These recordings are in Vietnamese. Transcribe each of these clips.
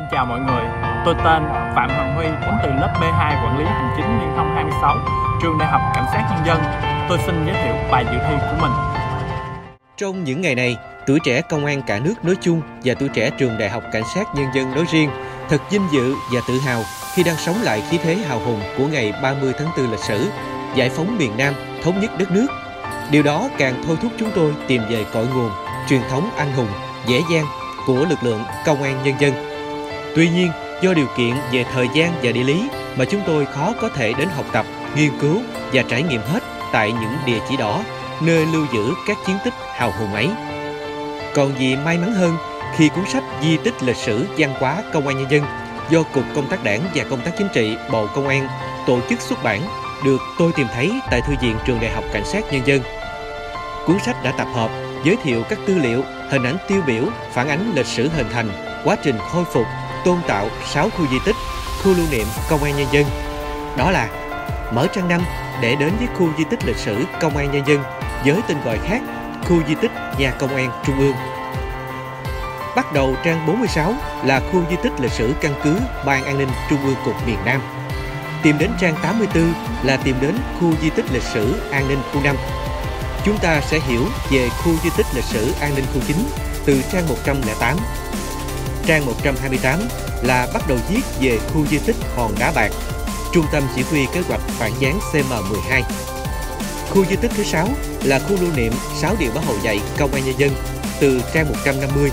chào mọi người. Tôi tên Phạm Hoàng Huy, đến từ lớp B2 Quản lý Hành chính Liên thông 26, Trường Đại học Cảnh sát Nhân dân. Tôi xin giới thiệu bài dự thi của mình. Trong những ngày này, tuổi trẻ công an cả nước nói chung và tuổi trẻ Trường Đại học Cảnh sát Nhân dân nói riêng thật vinh dự và tự hào khi đang sống lại khí thế hào hùng của ngày 30 tháng 4 lịch sử, giải phóng miền Nam, thống nhất đất nước. Điều đó càng thôi thúc chúng tôi tìm về cội nguồn, truyền thống anh hùng, dễ dàng của lực lượng công an nhân dân. Tuy nhiên, do điều kiện về thời gian và địa lý mà chúng tôi khó có thể đến học tập, nghiên cứu và trải nghiệm hết tại những địa chỉ đỏ, nơi lưu giữ các chiến tích hào hùng ấy. Còn gì may mắn hơn khi cuốn sách Di tích lịch sử văn hóa Công an Nhân dân do Cục Công tác Đảng và Công tác Chính trị Bộ Công an tổ chức xuất bản được tôi tìm thấy tại Thư viện Trường Đại học Cảnh sát Nhân dân. Cuốn sách đã tập hợp, giới thiệu các tư liệu, hình ảnh tiêu biểu phản ánh lịch sử hình thành, quá trình khôi phục, tôn tạo 6 khu di tích, khu lưu niệm Công an Nhân dân. Đó là mở trang 5 để đến với khu di tích lịch sử Công an Nhân dân với tên gọi khác, khu di tích Nhà Công an Trung ương. Bắt đầu trang 46 là khu di tích lịch sử căn cứ Ban An ninh Trung ương Cục miền Nam. Tìm đến trang 84 là tìm đến khu di tích lịch sử An ninh khu 5. Chúng ta sẽ hiểu về khu di tích lịch sử An ninh khu 9 từ trang 108. Trang 128 là bắt đầu viết về khu di tích Hòn Đá Bạc, Trung tâm Chỉ huy Kế hoạch Phản gián CM12. Khu di tích thứ 6 là khu lưu niệm 6 điều Bác Hồ dạy Công an Nhân dân từ trang 150.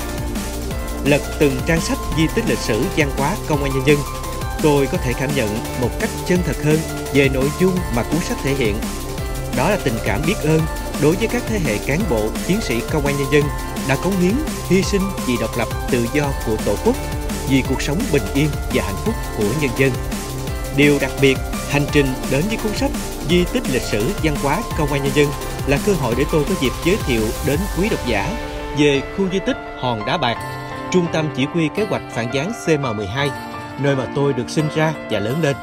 Lật từng trang sách di tích lịch sử văn hóa Công an Nhân dân, tôi có thể cảm nhận một cách chân thật hơn về nội dung mà cuốn sách thể hiện. Đó là tình cảm biết ơn đối với các thế hệ cán bộ, chiến sĩ Công an Nhân dân đã cống hiến, hy sinh vì độc lập tự do của Tổ quốc, vì cuộc sống bình yên và hạnh phúc của nhân dân. Điều đặc biệt, hành trình đến với cuốn sách Di tích lịch sử văn hóa Công an Nhân dân là cơ hội để tôi có dịp giới thiệu đến quý độc giả về khu di tích Hòn Đá Bạc, Trung tâm Chỉ huy Kế hoạch Phản gián CM12, nơi mà tôi được sinh ra và lớn lên.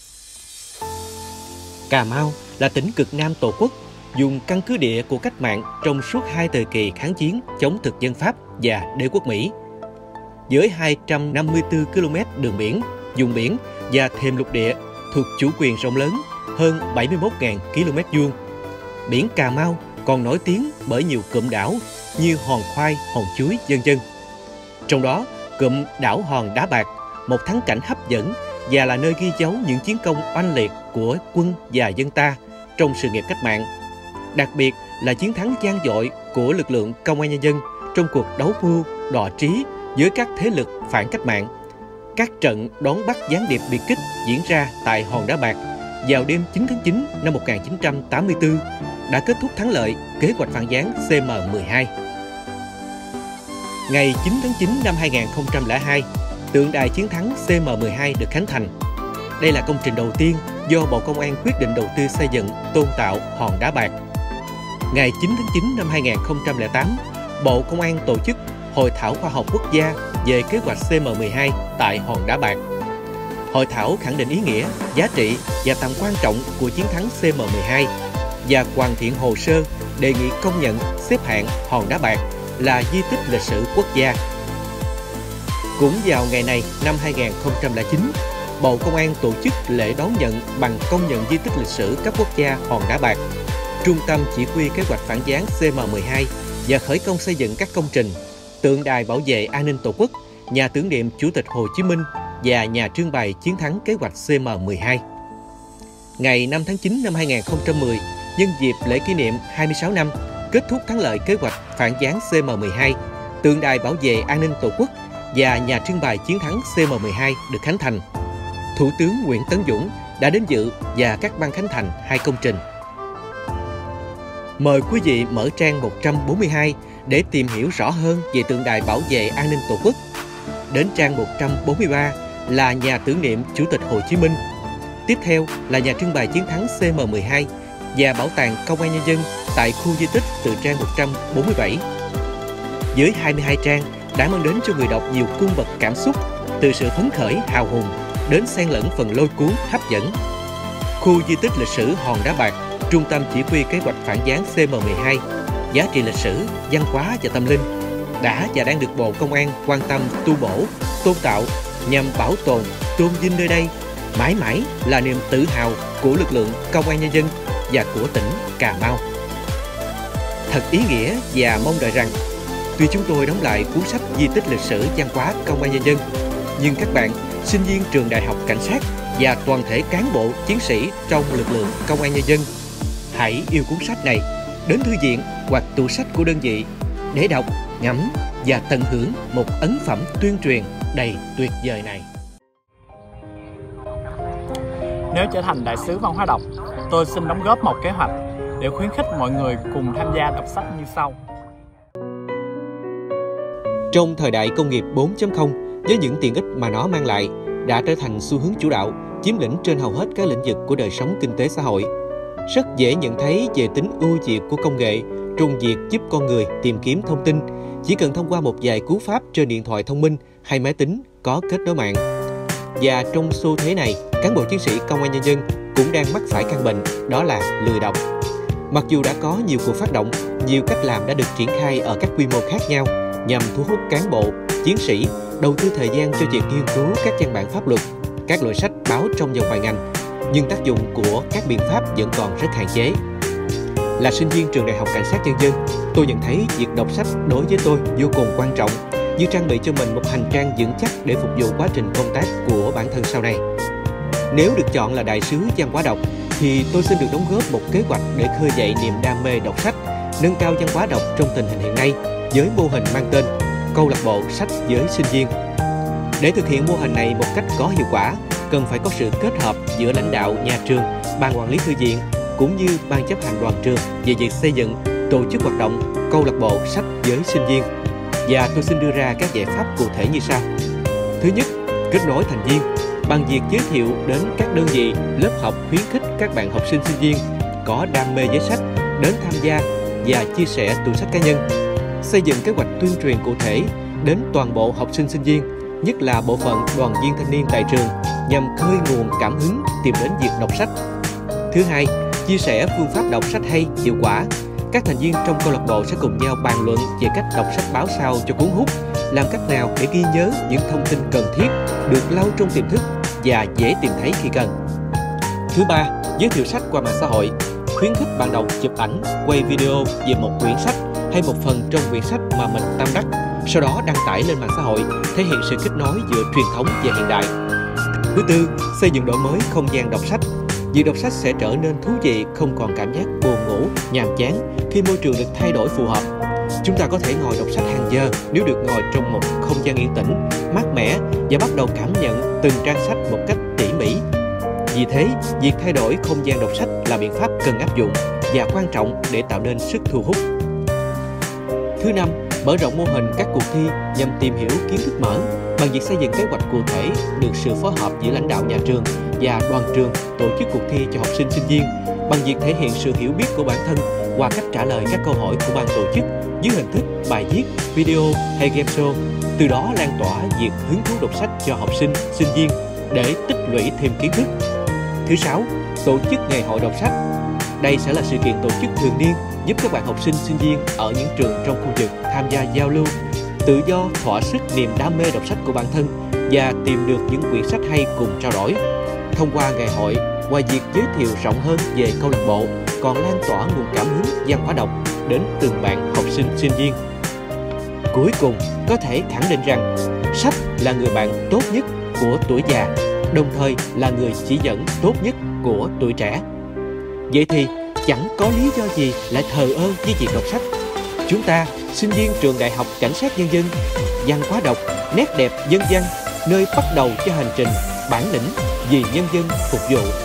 Cà Mau là tỉnh cực Nam Tổ quốc, vùng căn cứ địa của cách mạng trong suốt 2 thời kỳ kháng chiến chống thực dân Pháp và đế quốc Mỹ. Với 254 km đường biển, vùng biển và thềm lục địa thuộc chủ quyền rộng lớn hơn 71.000 km vuông. Biển Cà Mau còn nổi tiếng bởi nhiều cụm đảo như Hòn Khoai, Hòn Chuối, vân vân. Trong đó, cụm đảo Hòn Đá Bạc, một thắng cảnh hấp dẫn và là nơi ghi dấu những chiến công oanh liệt của quân và dân ta trong sự nghiệp cách mạng. Đặc biệt là chiến thắng vang dội của lực lượng Công an Nhân dân trong cuộc đấu mưu, đọ trí với các thế lực phản cách mạng. Các trận đón bắt gián điệp biệt kích diễn ra tại Hòn Đá Bạc vào đêm 9 tháng 9 năm 1984 đã kết thúc thắng lợi kế hoạch phản gián CM12. Ngày 9 tháng 9 năm 2002, tượng đài chiến thắng CM12 được khánh thành. Đây là công trình đầu tiên do Bộ Công an quyết định đầu tư xây dựng, tôn tạo Hòn Đá Bạc. Ngày 9 tháng 9 năm 2008, Bộ Công an tổ chức Hội thảo khoa học quốc gia về kế hoạch CM12 tại Hòn Đá Bạc. Hội thảo khẳng định ý nghĩa, giá trị và tầm quan trọng của chiến thắng CM12 và hoàn thiện hồ sơ đề nghị công nhận xếp hạng Hòn Đá Bạc là di tích lịch sử quốc gia. Cũng vào ngày này năm 2009, Bộ Công an tổ chức lễ đón nhận bằng công nhận di tích lịch sử cấp quốc gia Hòn Đá Bạc, Trung tâm Chỉ huy Kế hoạch Phản gián CM12 và khởi công xây dựng các công trình tượng đài bảo vệ an ninh Tổ quốc, nhà tưởng niệm Chủ tịch Hồ Chí Minh và nhà trưng bày chiến thắng kế hoạch CM12. Ngày 5 tháng 9 năm 2010, nhân dịp lễ kỷ niệm 26 năm kết thúc thắng lợi kế hoạch phản gián CM12, tượng đài bảo vệ an ninh Tổ quốc và nhà trưng bày chiến thắng CM12 được khánh thành. Thủ tướng Nguyễn Tấn Dũng đã đến dự và cắt băng khánh thành 2 công trình. Mời quý vị mở trang 142 để tìm hiểu rõ hơn về tượng đài bảo vệ an ninh Tổ quốc. Đến trang 143 là nhà tưởng niệm Chủ tịch Hồ Chí Minh. Tiếp theo là nhà trưng bày chiến thắng CM12 và Bảo tàng Công an Nhân dân tại khu di tích từ trang 147. Với 22 trang đã mang đến cho người đọc nhiều cung bậc cảm xúc, từ sự phấn khởi hào hùng đến xen lẫn phần lôi cuốn hấp dẫn. Khu di tích lịch sử Hòn Đá Bạc, Trung tâm Chỉ huy Kế hoạch Phản gián CM12, giá trị lịch sử, văn hóa và tâm linh. đã và đang được Bộ Công an quan tâm tu bổ, tôn tạo nhằm bảo tồn, tôn vinh nơi đây mãi mãi là niềm tự hào của lực lượng Công an Nhân dân và của tỉnh Cà Mau. Thật ý nghĩa và mong đợi rằng tuy chúng tôi đóng lại cuốn sách di tích lịch sử văn hóa Công an Nhân dân, nhưng các bạn, sinh viên trường Đại học Cảnh sát và toàn thể cán bộ, chiến sĩ trong lực lượng Công an Nhân dân hãy yêu cuốn sách này, đến thư viện hoặc tủ sách của đơn vị để đọc, ngắm và tận hưởng một ấn phẩm tuyên truyền đầy tuyệt vời này. Nếu trở thành đại sứ văn hóa đọc, tôi xin đóng góp một kế hoạch để khuyến khích mọi người cùng tham gia đọc sách như sau. Trong thời đại công nghiệp 4.0, với những tiện ích mà nó mang lại, đã trở thành xu hướng chủ đạo, chiếm lĩnh trên hầu hết các lĩnh vực của đời sống kinh tế xã hội. Rất dễ nhận thấy về tính ưu việt của công nghệ trong việc giúp con người tìm kiếm thông tin, chỉ cần thông qua một vài cú pháp trên điện thoại thông minh hay máy tính có kết nối mạng. Và trong xu thế này, cán bộ chiến sĩ Công an Nhân dân cũng đang mắc phải căn bệnh, đó là lười đọc. Mặc dù đã có nhiều cuộc phát động, nhiều cách làm đã được triển khai ở các quy mô khác nhau nhằm thu hút cán bộ, chiến sĩ đầu tư thời gian cho việc nghiên cứu các văn bản pháp luật, các loại sách báo trong và ngoài ngành, nhưng tác dụng của các biện pháp vẫn còn rất hạn chế. Là sinh viên trường Đại học Cảnh sát Nhân dân, tôi nhận thấy việc đọc sách đối với tôi vô cùng quan trọng, như trang bị cho mình một hành trang vững chắc để phục vụ quá trình công tác của bản thân sau này. Nếu được chọn là đại sứ văn hóa đọc, thì tôi xin được đóng góp một kế hoạch để khơi dậy niềm đam mê đọc sách, nâng cao văn hóa đọc trong tình hình hiện nay với mô hình mang tên Câu lạc bộ sách với sinh viên. Để thực hiện mô hình này một cách có hiệu quả, cần phải có sự kết hợp giữa lãnh đạo nhà trường, ban quản lý thư viện cũng như ban chấp hành đoàn trường về việc xây dựng, tổ chức hoạt động câu lạc bộ sách với sinh viên. Và tôi xin đưa ra các giải pháp cụ thể như sau. Thứ nhất, kết nối thành viên bằng việc giới thiệu đến các đơn vị, lớp học khuyến khích các bạn học sinh sinh viên có đam mê với sách đến tham gia và chia sẻ tủ sách cá nhân. Xây dựng kế hoạch tuyên truyền cụ thể đến toàn bộ học sinh sinh viên, nhất là bộ phận đoàn viên thanh niên tại trường, nhằm khơi nguồn cảm hứng tìm đến việc đọc sách. Thứ hai, chia sẻ phương pháp đọc sách hay, hiệu quả. Các thành viên trong câu lạc bộ sẽ cùng nhau bàn luận về cách đọc sách báo sao cho cuốn hút, làm cách nào để ghi nhớ những thông tin cần thiết, được lưu trong tiềm thức và dễ tìm thấy khi cần. Thứ ba, giới thiệu sách qua mạng xã hội, khuyến khích bạn đọc chụp ảnh, quay video về một quyển sách hay một phần trong quyển sách mà mình tâm đắc, sau đó đăng tải lên mạng xã hội, thể hiện sự kết nối giữa truyền thống và hiện đại. Thứ tư, xây dựng đổi mới không gian đọc sách. Việc đọc sách sẽ trở nên thú vị, không còn cảm giác buồn ngủ, nhàm chán khi môi trường được thay đổi phù hợp. Chúng ta có thể ngồi đọc sách hàng giờ nếu được ngồi trong một không gian yên tĩnh, mát mẻ và bắt đầu cảm nhận từng trang sách một cách tỉ mỉ. Vì thế, việc thay đổi không gian đọc sách là biện pháp cần áp dụng và quan trọng để tạo nên sức thu hút. Thứ năm, mở rộng mô hình các cuộc thi nhằm tìm hiểu kiến thức mở bằng việc xây dựng kế hoạch cụ thể, được sự phối hợp giữa lãnh đạo nhà trường và đoàn trường tổ chức cuộc thi cho học sinh sinh viên bằng việc thể hiện sự hiểu biết của bản thân qua cách trả lời các câu hỏi của ban tổ chức dưới hình thức bài viết, video hay game show, từ đó lan tỏa việc hứng thú đọc sách cho học sinh, sinh viên để tích lũy thêm kiến thức. Thứ sáu, tổ chức ngày hội đọc sách. Đây sẽ là sự kiện tổ chức thường niên giúp các bạn học sinh, sinh viên ở những trường trong khu vực tham gia giao lưu, tự do thỏa sức niềm đam mê đọc sách của bản thân và tìm được những quyển sách hay cùng trao đổi. Thông qua ngày hội, ngoài việc giới thiệu rộng hơn về câu lạc bộ, còn lan tỏa nguồn cảm hứng văn hóa đọc đến từng bạn học sinh, sinh viên. Cuối cùng, có thể khẳng định rằng sách là người bạn tốt nhất của tuổi già, đồng thời là người chỉ dẫn tốt nhất của tuổi trẻ. Vậy thì chẳng có lý do gì lại thờ ơ với việc đọc sách. Chúng ta, sinh viên trường Đại học Cảnh sát Nhân dân, văn hóa đọc, nét đẹp nhân văn, nơi bắt đầu cho hành trình bản lĩnh vì nhân dân phục vụ.